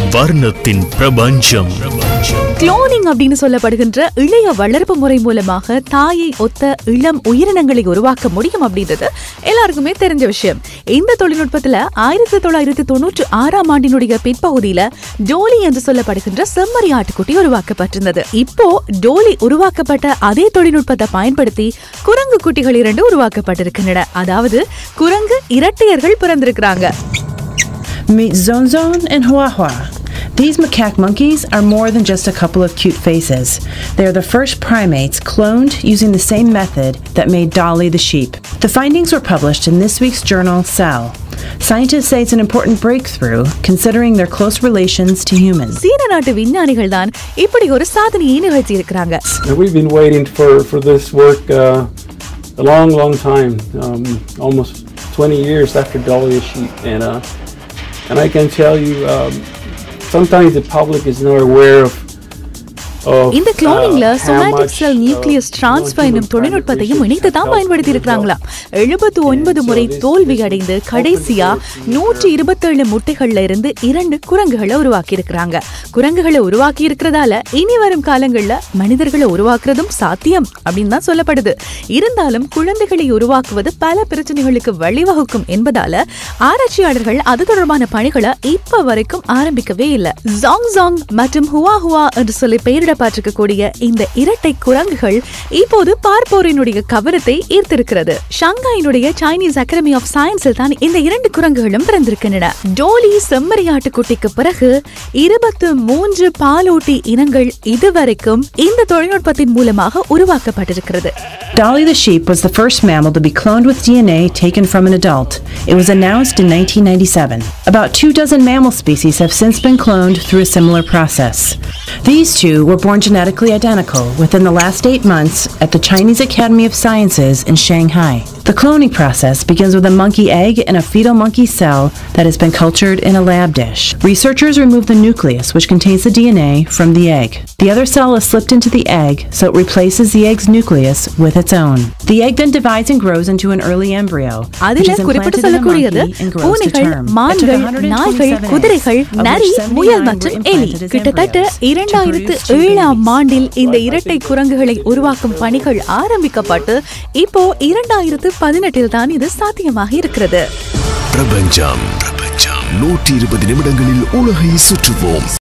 வர்ணத்தின் பிரபஞ்சம். குளோனிங் அப்படின்னு சொல்லப்படுகின்ற இளைய வளர்ப்பு முறை மூலமாக தாயை ஒத்த இளம் உயிரினங்களை உருவாக்க முடியும் அப்படின்றது எல்லாருக்குமே தெரிஞ்ச விஷயம். இந்த தொழில்நுட்பத்துல 1996ஆம் ஆண்டினுடைய பிற்பகுதியில டோலி என்று சொல்லப்படுகின்ற செம்மறி ஆட்டுக்குட்டி உருவாக்கப்பட்டிருந்தது. இப்போ டோலி உருவாக்கப்பட்ட அதே தொழில்நுட்பத்தை பயன்படுத்தி குரங்கு குட்டிகள் 2 உருவாக்கப்பட்டிருக்கின்றன. அதாவது குரங்கு இரட்டையர்கள் பிறந்திருக்கிறாங்க. Meet Zonzon and Huahua. These macaque monkeys are more than just a couple of cute faces. They are the first primates cloned using the same method that made Dolly the sheep. The findings were published in this week's journal, Cell. Scientists say it's an important breakthrough considering their close relations to humans. சீன நாட்டு விஞ்ஞானிகள் தான் இப்படி ஒரு சாதனையை நிகழ்த்தி இருக்காங்க. We've been waiting for this work a long time, almost 20 years after Dolly the sheep, and I can tell you, sometimes the public is not aware of இந்த குளோனிங்ல சோமாட்டிக் செல் நியூக்ளியஸ் டிரான்ஸ்ஃபர் என்னும் தொழில்நுட்பத்தையும் இணைத்து தான் பயன்படுத்தி இருக்கிறாங்களா. 79 முறை தோல்வி அடைந்து கடைசியா 127 முட்டைகள்ல இருந்து 2 குரங்குகளை உருவாக்கி இருக்கிறாங்க. குரங்குகளை உருவாக்கி இருக்கிறதால இனி வரும் காலங்கள்ல மனிதர்களை உருவாக்குறதும் சாத்தியம் அப்படின்னு தான் சொல்லப்படுது. இருந்தாலும் குழந்தைகளை உருவாக்குவது பல பிரச்சனைகளுக்கு வழிவகுக்கும் என்பதால ஆராய்ச்சியாளர்கள் அது தொடர்பான பணிகளை இப்ப வரைக்கும் ஆரம்பிக்கவே இல்லை. ஜாங் மற்றும் ஹுவா என்று சொல்லி பெயரிட பார்த்திருக்கக்கூடிய இந்த இரட்டை குரங்குகள் இப்போது பார்ப்போரினுடைய கவனத்தை ஈர்த்திருக்கிறது. ஷங்காயினுடைய சைனீஸ் அகாடமி ஆஃப் சயின்ஸில் தான் இந்த 2 குரங்குகளும் பிறந்திருக்கின்றன. டோலி செம்மறியாட்டு குட்டிக்கு பிறகு 23 பாலூட்டி இனங்கள் இதுவரைக்கும் இந்த தொழில்நுட்பத்தின் மூலமாக உருவாக்கப்பட்டிருக்கிறது. Dolly the sheep was the first mammal to be cloned with DNA taken from an adult. It was announced in 1997. About 24 mammal species have since been cloned through a similar process. These two were born genetically identical within the last 8 months at the Chinese Academy of Sciences in Shanghai. The cloning process begins with a monkey egg and a fetal monkey cell that has been cultured in a lab dish. Researchers remove the nucleus, which contains the DNA, from the egg. The other cell is slipped into the egg, so it replaces the egg's nucleus with its own. The egg then divides and grows into an early embryo, which is implanted in the monkey and grows to term. It took 127 days, முயல் மற்றும் எலி. கிட்டத்தட்ட 2007ஆம் ஆண்டில் இந்த இரட்டை குரங்குகளை உருவாக்கும் பணிகள் ஆரம்பிக்கப்பட்டு இப்போ 2018 தான் இது சாத்தியமாக இருக்கிறது. பிரபஞ்சம் 120 நிமிடங்களில் உலகை சுற்றுவோம்.